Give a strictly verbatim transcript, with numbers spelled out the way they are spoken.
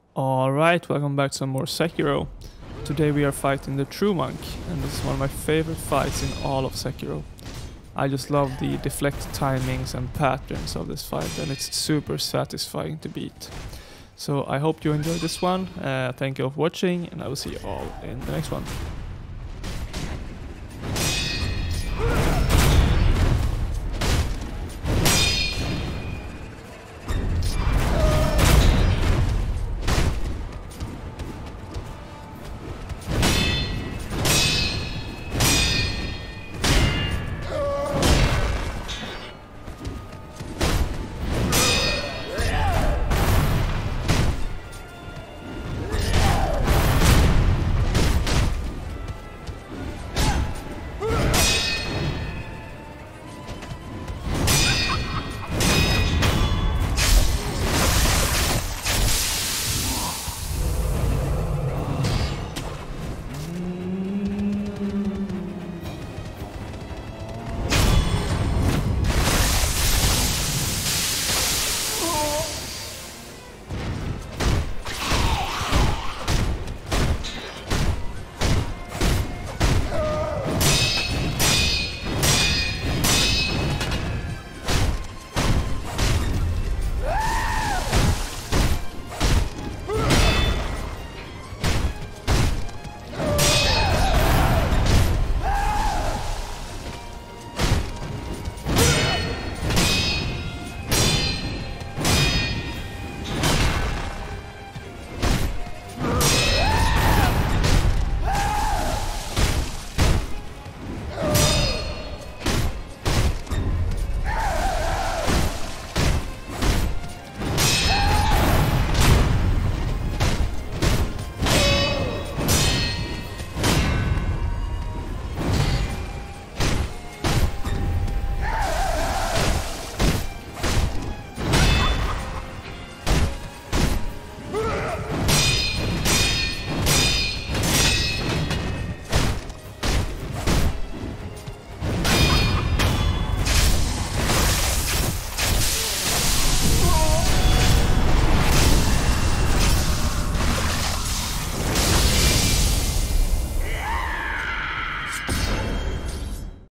Alright, welcome back to some more Sekiro. Today we are fighting the True Monk, and this is one of my favorite fights in all of Sekiro. I just love the deflect timings and patterns of this fight, and it's super satisfying to beat. So I hope you enjoyed this one, uh, thank you for watching, and I will see you all in the next one.